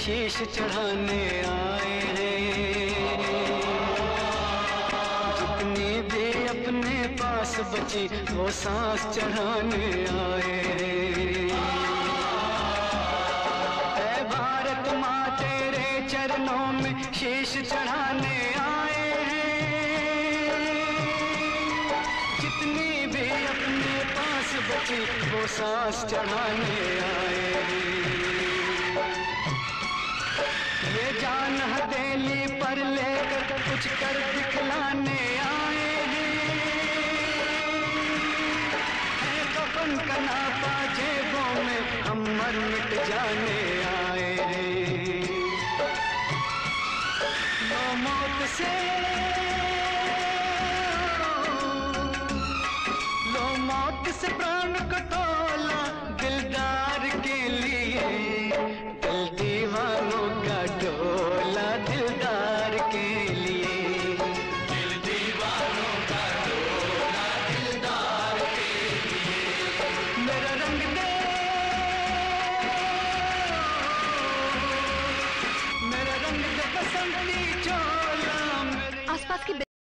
शीश चढ़ाने आए हैं। जितनी भी अपने पास बची वो सांस चढ़ाने आए हैं। ऐ भारत माँ तेरे चरणों में शीश चढ़ाने आए हैं। जितनी भी अपने पास बची वो सांस चढ़ाने आए हैं। ये जान हथेली पर लेकर कुछ कर दिखलाने आए हैं। है कफन का नापा जेबों में हम मर मिट जाने आए हैं। लो मौत से, लो मौत से प्राण को तोला दिलदार के लिए। दिल दीवानों का डोला दिलदार के लिए। दिल दीवानों का डोला दिलदार के लिए। मेरा रंग दे, मेरा रंग दे बसंती चोला। आसपास के